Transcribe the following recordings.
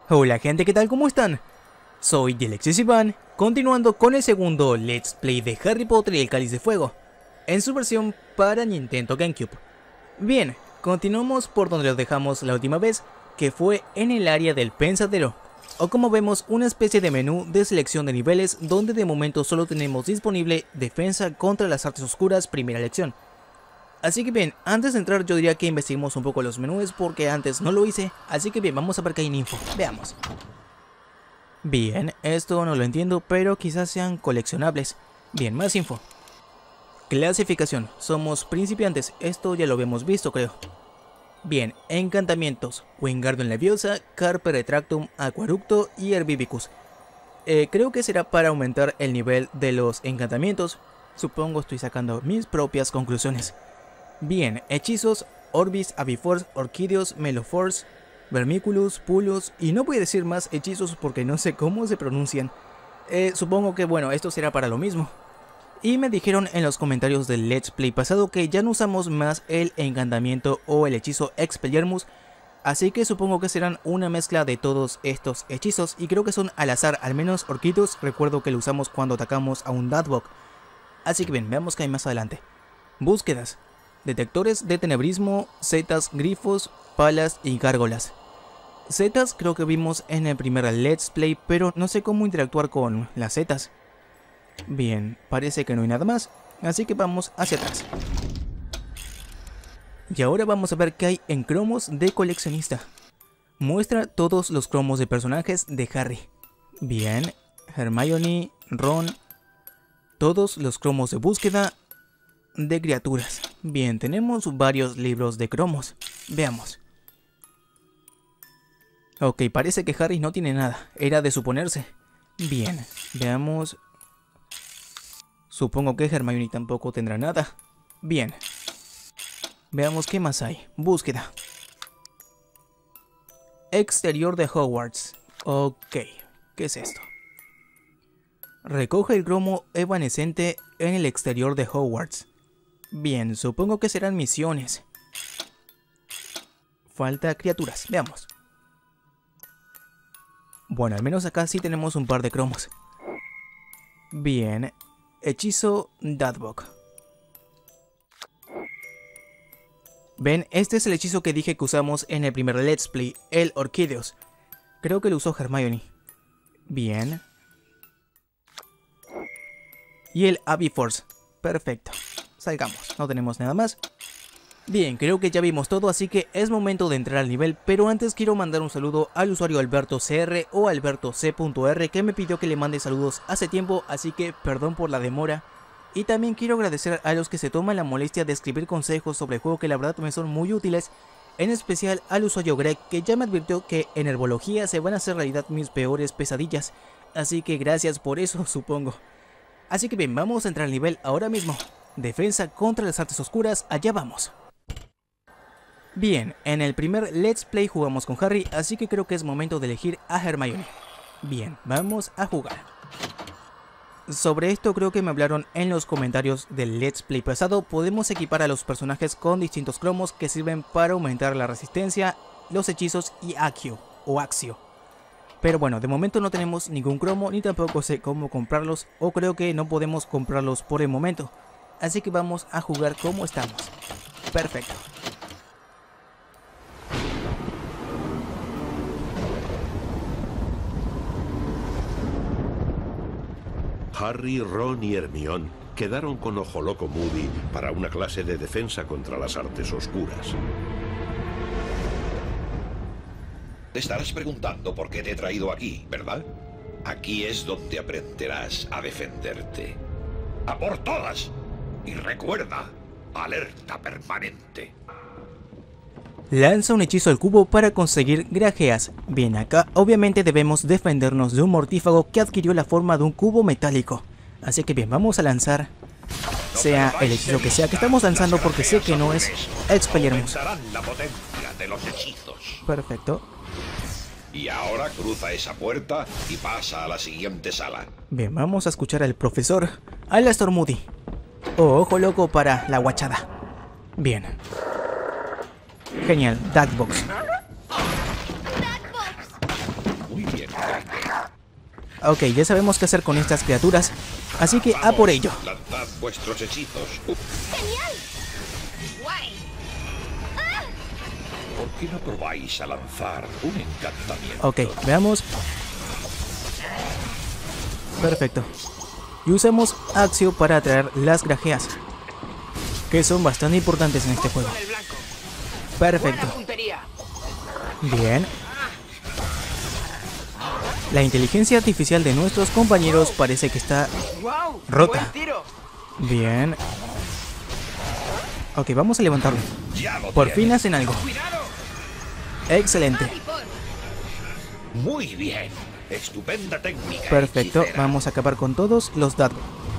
Hola gente, ¿qué tal? ¿Cómo están? Soy Dilexis Iván, continuando con el segundo Let's Play de Harry Potter y el Cáliz de Fuego, en su versión para Nintendo GameCube. Bien, continuamos por donde lo dejamos la última vez, que fue en el área del pensadero, o como vemos una especie de menú de selección de niveles donde de momento solo tenemos disponible defensa contra las artes oscuras primera lección. Así que bien, antes de entrar yo diría que investiguemos un poco los menús porque antes no lo hice, así que bien, vamos a ver qué hay en info, veamos. Bien, esto no lo entiendo, pero quizás sean coleccionables. Bien, más info. Clasificación, somos principiantes, esto ya lo habíamos visto creo. Bien, encantamientos, Wingardium Leviosa, Carpe Retractum, Aquaructo y Herbivicus. Creo que será para aumentar el nivel de los encantamientos, supongo estoy sacando mis propias conclusiones. Bien, hechizos, Orbis, Abiforce, Orquídeos, Meloforce, Vermiculus, Pulus, y no voy a decir más hechizos porque no sé cómo se pronuncian. Supongo que bueno, esto será para lo mismo. Y me dijeron en los comentarios del Let's Play pasado que ya no usamos más el encantamiento o el hechizo Expelliarmus, así que supongo que serán una mezcla de todos estos hechizos y creo que son al azar, al menos Orquídeos recuerdo que lo usamos cuando atacamos a un Dadbog. Así que bien, veamos qué hay más adelante. Búsquedas. Detectores de tenebrismo, setas, grifos, palas y gárgolas. Setas creo que vimos en el primer Let's Play, pero no sé cómo interactuar con las setas. Bien, parece que no hay nada más, así que vamos hacia atrás. Y ahora vamos a ver qué hay en cromos de coleccionista. Muestra todos los cromos de personajes de Harry. Bien, Hermione, Ron, todos los cromos de búsqueda de criaturas. Bien, tenemos varios libros de cromos. Veamos. Ok, parece que Harry no tiene nada. Era de suponerse. Bien, veamos. Supongo que Hermione tampoco tendrá nada. Bien. Veamos qué más hay. Búsqueda. Exterior de Hogwarts. Ok, ¿qué es esto? Recoge el cromo evanescente en el exterior de Hogwarts. Bien, supongo que serán misiones. Falta criaturas, veamos. Bueno, al menos acá sí tenemos un par de cromos. Bien, hechizo Dadbog. Ven, este es el hechizo que dije que usamos en el primer Let's Play, el Orquídeos. Creo que lo usó Hermione. Bien. Y el Abiforce. Perfecto. Salgamos, no tenemos nada más. Bien, creo que ya vimos todo, así que es momento de entrar al nivel, pero antes quiero mandar un saludo al usuario AlbertoCR o AlbertoC.R que me pidió que le mande saludos hace tiempo, así que perdón por la demora. Y también quiero agradecer a los que se toman la molestia de escribir consejos sobre el juego que la verdad me son muy útiles, en especial al usuario Greg que ya me advirtió que en herbología se van a hacer realidad mis peores pesadillas, así que gracias por eso supongo. Así que bien, vamos a entrar al nivel ahora mismo. Defensa contra las artes oscuras, allá vamos. Bien, en el primer Let's Play jugamos con Harry, así que creo que es momento de elegir a Hermione. Bien, vamos a jugar. Sobre esto creo que me hablaron en los comentarios del Let's Play pasado. Podemos equipar a los personajes con distintos cromos que sirven para aumentar la resistencia, los hechizos y Accio o Accio. Pero bueno, de momento no tenemos ningún cromo ni tampoco sé cómo comprarlos, o creo que no podemos comprarlos por el momento. Así que vamos a jugar como estamos. Perfecto. Harry, Ron y Hermione quedaron con Ojo Loco Moody para una clase de defensa contra las artes oscuras. Te estarás preguntando por qué te he traído aquí, ¿verdad? Aquí es donde aprenderás a defenderte. ¡A por todas! Y recuerda, alerta permanente. Lanza un hechizo al cubo para conseguir grajeas. Bien, acá obviamente debemos defendernos de un mortífago que adquirió la forma de un cubo metálico. Así que bien, vamos a lanzar, sea el hechizo que sea que estamos lanzando porque sé que no es Expelliarmus. La potencia de los hechizos. Perfecto. Y ahora cruza esa puerta y pasa a la siguiente sala. Bien, vamos a escuchar al profesor Alastor Moody. Ojo loco para la guachada. Bien. Genial, Dadbox. Ok, ya sabemos qué hacer con estas criaturas, así que a por ello. Lanzad vuestros hechizos. ¡Genial! ¡Guay! ¿Por qué no probáis a lanzar un encantamiento? Ok, veamos. Perfecto. Y usamos Accio para atraer las grajeas, que son bastante importantes en este juego. Con el blanco. Perfecto. Buena puntería. Bien. La inteligencia artificial de nuestros compañeros parece que está Wow, rota. buen tiro. bien. Ok, vamos a levantarlo. Ya lo Por fin tienes. hacen algo. Cuidado. Excelente. Muy bien. Estupenda técnica. Perfecto. hechicera. Vamos a acabar con todos los dados.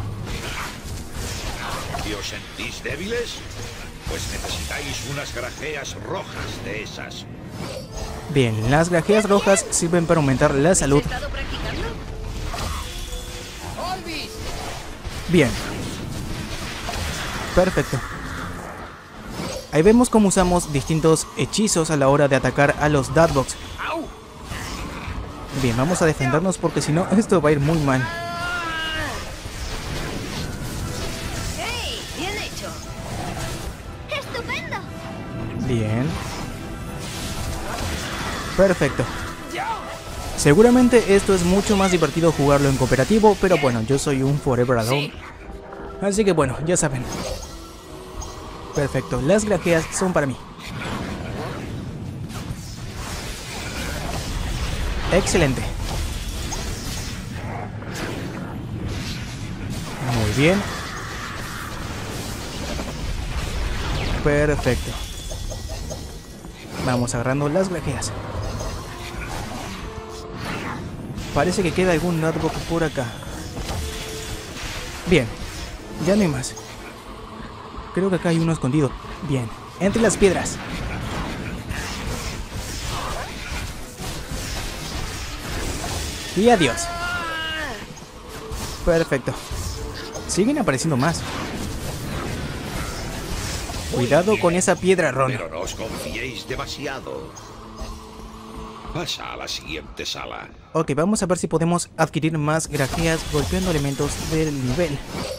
¿Y os sentís débiles? Pues necesitáis unas grajeas rojas de esas. Bien, las grajeas rojas sirven para aumentar la salud. ¿Has estado practicando? Olvis. Bien. Perfecto. Ahí vemos cómo usamos distintos hechizos a la hora de atacar a los Deadbox. Au. Bien, vamos a defendernos porque si no, esto va a ir muy mal. ¡Hey! ¡Bien hecho! ¡Estupendo! Bien. Perfecto. Seguramente esto es mucho más divertido jugarlo en cooperativo, pero bueno, yo soy un Forever Alone. Así que bueno, ya saben. Perfecto, las grajeas son para mí. Excelente. Muy bien. Perfecto. Vamos agarrando las grajeas. Parece que queda algún notebook por acá. Bien, ya no hay más. Creo que acá hay uno escondido. Bien, entre las piedras. Y adiós. Perfecto. Siguen apareciendo más. Cuidado con esa piedra, Ron. Pero no os confiéis demasiado. Pasa a la siguiente sala. Ok, vamos a ver si podemos adquirir más grajeas golpeando elementos del nivel.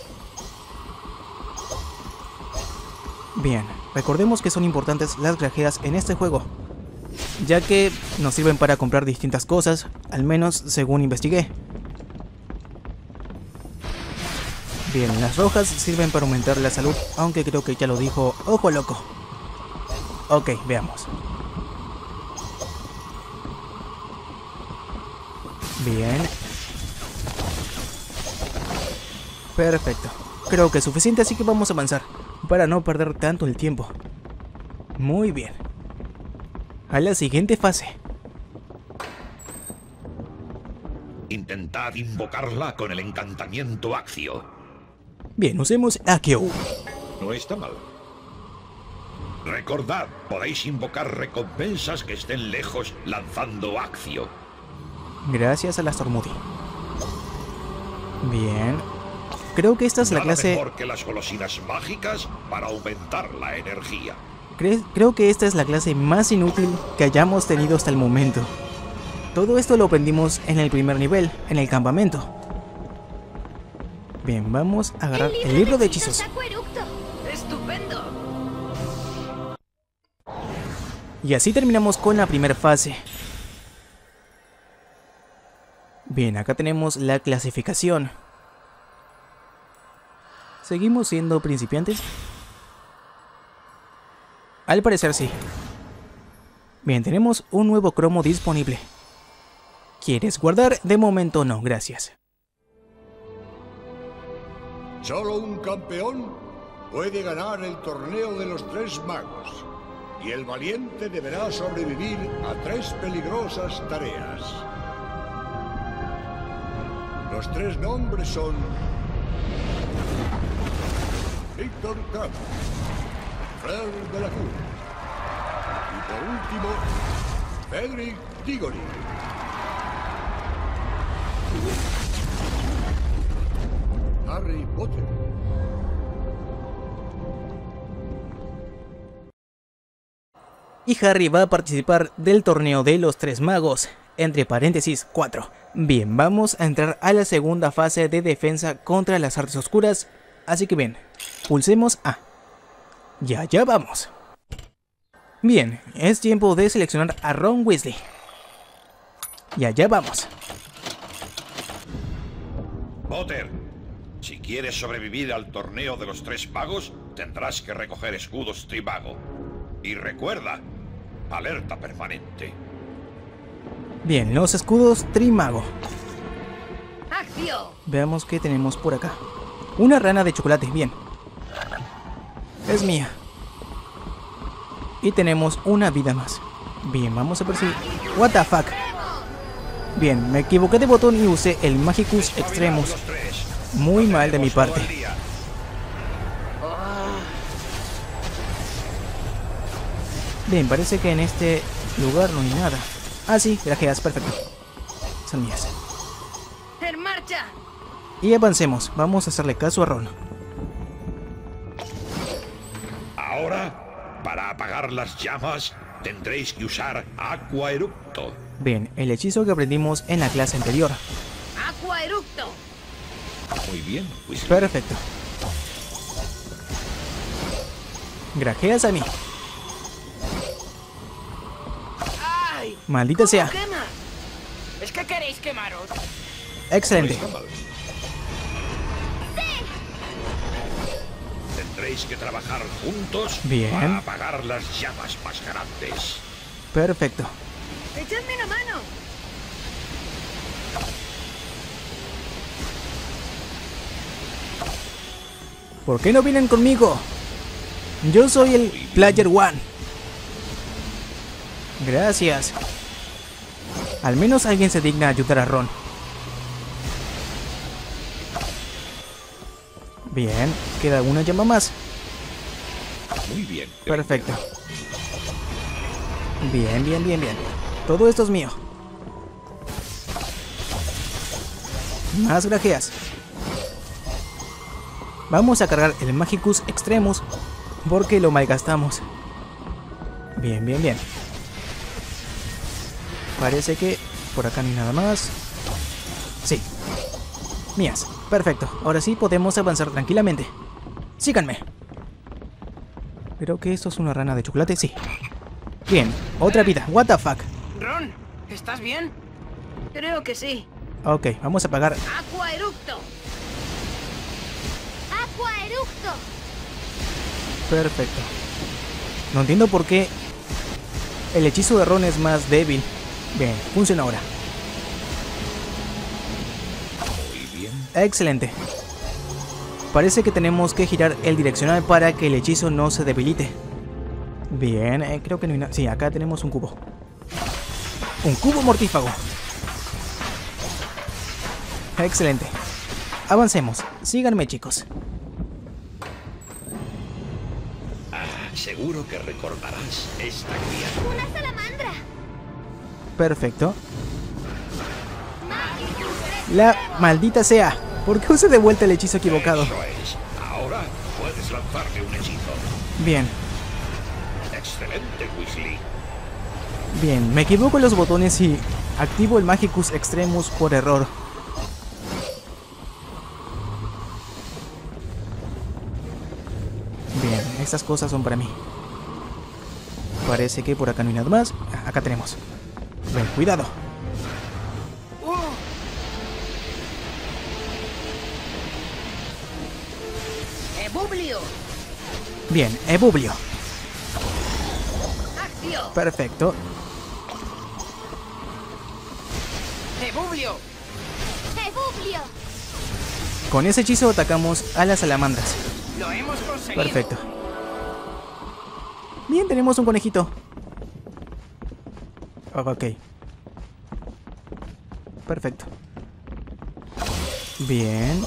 Bien, recordemos que son importantes las grajeas en este juego, ya que nos sirven para comprar distintas cosas, al menos según investigué. Bien, las rojas sirven para aumentar la salud, aunque creo que ya lo dijo Ojo Loco. Ok, veamos. Bien. Perfecto. Creo que es suficiente, así que vamos a avanzar para no perder tanto el tiempo. Muy bien. A la siguiente fase. Intentad invocarla con el encantamiento Accio. Bien, usemos Accio. No está mal. Recordad, podéis invocar recompensas que estén lejos lanzando Accio. Gracias a la Stormody. Bien. Creo que esta es la Nada clase... mejor que las golosinas mágicas para aumentar la energía. Creo que esta es la clase más inútil que hayamos tenido hasta el momento. Todo esto lo aprendimos en el primer nivel, en el campamento. Bien, vamos a agarrar el libro de hechizos. Acueducto. Estupendo. Y así terminamos con la primera fase. Bien, acá tenemos la clasificación. ¿Seguimos siendo principiantes? Al parecer sí. Bien, tenemos un nuevo cromo disponible. ¿Quieres guardar? De momento no, gracias. Solo un campeón puede ganar el torneo de los tres magos. Y el valiente deberá sobrevivir a 3 peligrosas tareas. Los 3 nombres son... Víctor Crumb, Fleur de la Cour y por último, Cedric Diggory. Harry Potter. Y Harry va a participar del torneo de los tres magos. entre paréntesis 4. Bien, vamos a entrar a la segunda fase de defensa contra las artes oscuras. Así que bien, pulsemos A. Ya vamos. Bien, es tiempo de seleccionar a Ron Weasley. Ya vamos. Potter, si quieres sobrevivir al torneo de los 3 magos, tendrás que recoger escudos Trimago. Y recuerda, alerta permanente. Bien, los escudos Trimago. ¡Acción! Veamos qué tenemos por acá. Una rana de chocolate, bien. Es mía. Y tenemos una vida más. Bien, vamos a ver si... What the fuck. Bien, me equivoqué de botón y usé el Magicus Extremus. Muy mal de mi parte. Bien, parece que en este lugar no hay nada. Ah, sí, grajeas, perfecto. Son mías. ¡En marcha! Y avancemos, vamos a hacerle caso a Ron. Ahora, para apagar las llamas, tendréis que usar Aqua Erupto. Bien, el hechizo que aprendimos en la clase anterior. ¡Aqua Eructo! Muy bien, pues. Perfecto. Grajeas a mí. ¡Ay! Maldita sea. ¿Cómo quema? ¿Es que queréis quemaros? Excelente. No está mal. Tendréis que trabajar juntos Bien. para apagar las llamas más grandes. Perfecto. ¡Echadme una mano! ¿Por qué no vienen conmigo? Yo soy el Player One. Gracias. Al menos alguien se digna ayudar a Ron. Bien, queda una llama más. Muy bien. Perfecto. Bien. Todo esto es mío. Más grajeas. Vamos a cargar el Magicus Extremus porque lo malgastamos. Bien. Parece que por acá no hay nada más. Sí. Mías. Perfecto. Ahora sí podemos avanzar tranquilamente. Síganme. Creo que esto es una rana de chocolate. Sí. Bien. Otra vida. What the fuck. Ron, ¿estás bien? Creo que sí. Ok, vamos a apagar. ¡Aqua Eructo! ¡Aqua Eructo! Perfecto. No entiendo por qué el hechizo de Ron es más débil. Bien, funciona ahora. Muy bien. Excelente. Parece que tenemos que girar el direccional para que el hechizo no se debilite. Bien, creo que no hay nada. Sí, acá tenemos un cubo. Un cubo mortífago. Excelente. Avancemos. Síganme, chicos. Seguro que recordarás esta criatura. ¡Una salamandra! Perfecto. La maldita sea. ¿Por qué usé de vuelta el hechizo equivocado? Eso es. Ahora puedes lanzarle un hechizo. Bien. Excelente, Weasley. Bien, me equivoco en los botones y activo el Magicus Extremus por error. Bien, estas cosas son para mí. Parece que por acá no hay nada más. Acá tenemos. Bien, cuidado. ¡Ebublio! Bien, Ebublio. ¡Acción! Perfecto. ¡Ebublio! ¡Ebublio! Con ese hechizo atacamos a las salamandras. ¡Lo hemos conseguido! Perfecto. Bien, tenemos un conejito. Ok. Perfecto. Bien.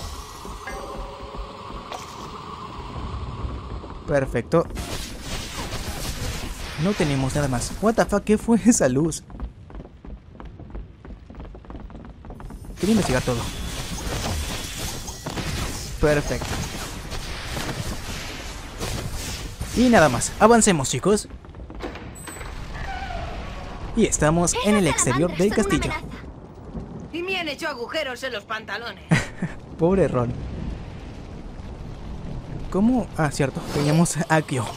Perfecto. No tenemos nada más. What the fuck, ¿qué fue esa luz? Quiero investigar todo. Perfecto. Y nada más. Avancemos, chicos. Y estamos en el Esas exterior salamandras del son una castillo. amenaza. Y me han hecho agujeros en los pantalones. Pobre Ron. ¿Cómo? Ah, cierto, teníamos a Akio.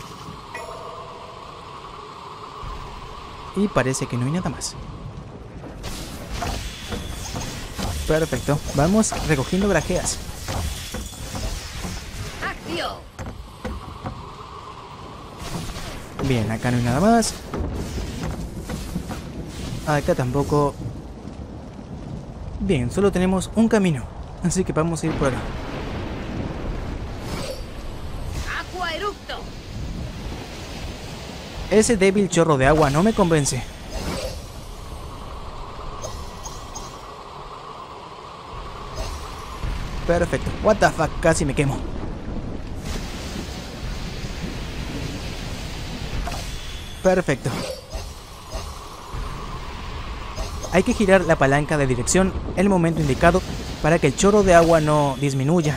Y parece que no hay nada más. Perfecto, vamos recogiendo grajeas. ¡Acción! Bien, acá no hay nada más. Acá tampoco. Bien, solo tenemos un camino, así que vamos a ir por acá. ¡Aqua eructo! Ese débil chorro de agua no me convence. Perfecto. What the fuck, casi me quemo. Perfecto. Hay que girar la palanca de dirección en el momento indicado para que el chorro de agua no disminuya.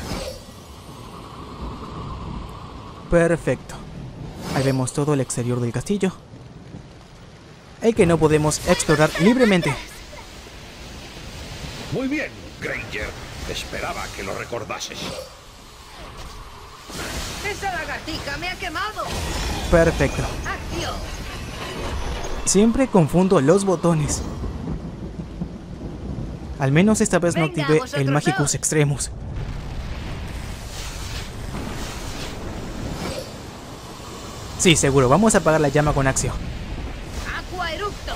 Perfecto. Ahí vemos todo el exterior del castillo, el que no podemos explorar libremente. Muy bien, Granger. Esperaba que lo recordases. ¡Esa lagartija me ha quemado! Perfecto. ¡Acción! Siempre confundo los botones. Al menos esta vez no Venga, activé vosotros el Magicus dos. Extremus. Sí, seguro. Vamos a apagar la llama con Axio. ¡Aqua eructo!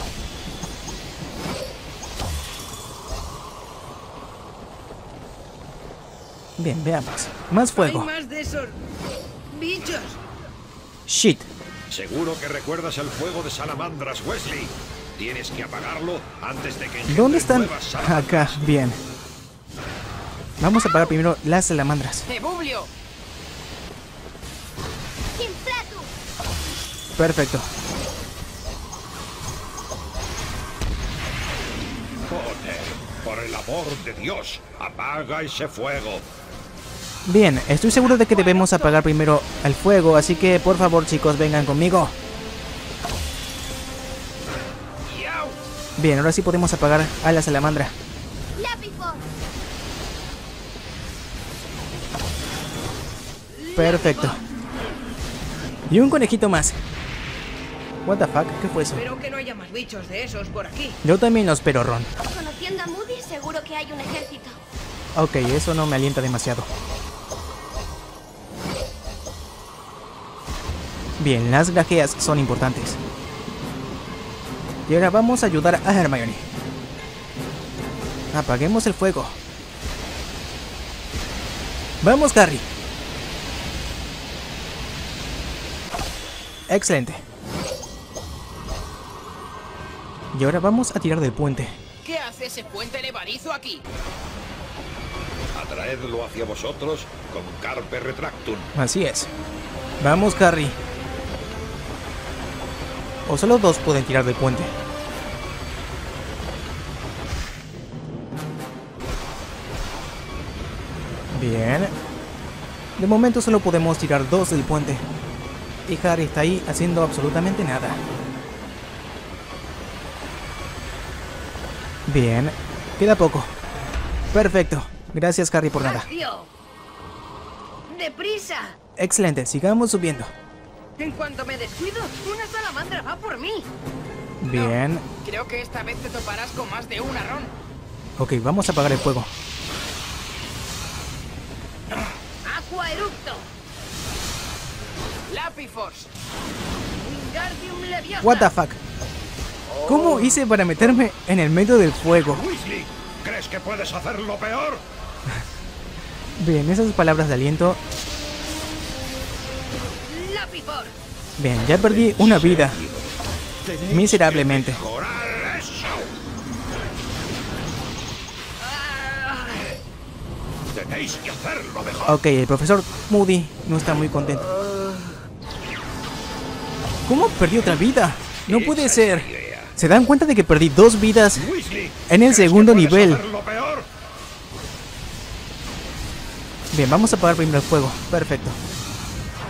Bien, veamos. Más fuego. Hay más de esos bichos. Shit. Seguro que recuerdas el fuego de salamandras, Wesley. Tienes que apagarlo antes de que engendren ¿Dónde están? nuevas salamandras. Acá, bien. Vamos a apagar primero las salamandras. ¡Ebublio! ¡Inflatus! Perfecto. Joder, por el amor de Dios, apaga ese fuego. Bien, estoy seguro de que debemos apagar primero el fuego, así que por favor chicos vengan conmigo. ¡Yau! Bien, ahora sí podemos apagar a la salamandra. ¡Lapifor! Perfecto. Y un conejito más. What the fuck, ¿qué fue eso? Espero que no haya más bichos de esos por aquí. Yo también lo espero, Ron. Conociendo a Moody, seguro que hay un ejército. Ok, eso no me alienta demasiado. Bien, las grajeas son importantes. Y ahora vamos a ayudar a Hermione. Apaguemos el fuego. ¡Vamos, Harry! Excelente. Y ahora vamos a tirar del puente. ¿Qué hace ese puente levadizo aquí? Atraedlo hacia vosotros con Carpe Retractum. Así es. Vamos, Harry. O solo dos pueden tirar del puente. Bien. De momento solo podemos tirar dos del puente. Y Harry está ahí haciendo absolutamente nada. Bien. Queda poco. Perfecto. Gracias, Harry, por nada. ¡Acción! ¡Deprisa! Excelente. Sigamos subiendo. En cuanto me descuido, una salamandra va por mí. Bien. Creo que esta vez te toparás con más de una, Ron. Ok, vamos a apagar el fuego. ¡Aqua eructo! Lapiforce. ¡Wingardium leviosa! What the fuck. ¿Cómo hice para meterme en el medio del fuego? Weasley, ¿crees que puedes hacerlo peor? Bien, esas palabras de aliento. ¡Lapifor! Bien, ya perdí una vida. Miserablemente. Mejorar eso. Tenéis que hacerlo mejor. Ok, el profesor Moody no está muy contento. ¿Cómo perdí otra vida? No puede Esa ser. es la idea. ¿Se dan cuenta de que perdí dos vidas Weasley, en el ¿crees que segundo puedes nivel? hacerlo peor? Bien, vamos a apagar primero el fuego. Perfecto.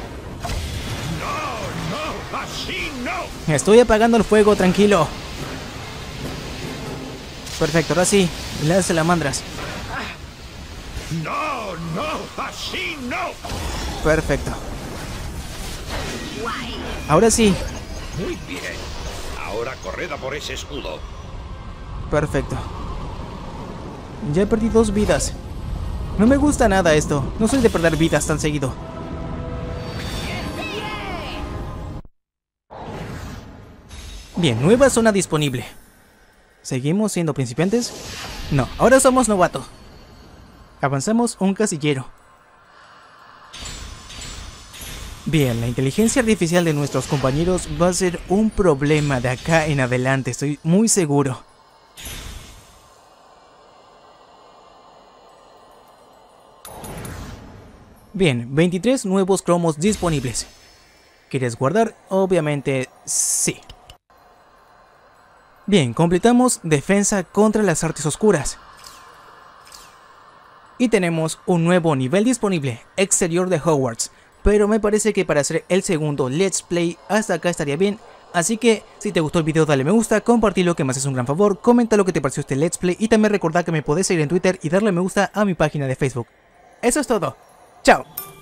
No, así no. Estoy apagando el fuego, tranquilo. Perfecto, ahora sí, las salamandras. No, no, así no. Perfecto. Ahora sí. Muy bien. Ahora corred a por ese escudo. Perfecto. Ya perdí 2 vidas. No me gusta nada esto. No soy de perder vidas tan seguido. Bien, nueva zona disponible. ¿Seguimos siendo principiantes? No, ahora somos novatos. Avanzamos un casillero. Bien, la inteligencia artificial de nuestros compañeros va a ser un problema de acá en adelante, estoy muy seguro. Bien, 23 nuevos cromos disponibles. ¿Quieres guardar? Obviamente sí. Bien, completamos defensa contra las artes oscuras. Y tenemos un nuevo nivel disponible, exterior de Hogwarts. Pero me parece que para hacer el segundo Let's Play hasta acá estaría bien. Así que si te gustó el video dale me gusta, compartilo que me haces un gran favor, comenta lo que te pareció este Let's Play y también recordá que me podés seguir en Twitter y darle me gusta a mi página de Facebook. Eso es todo. ¡Chao!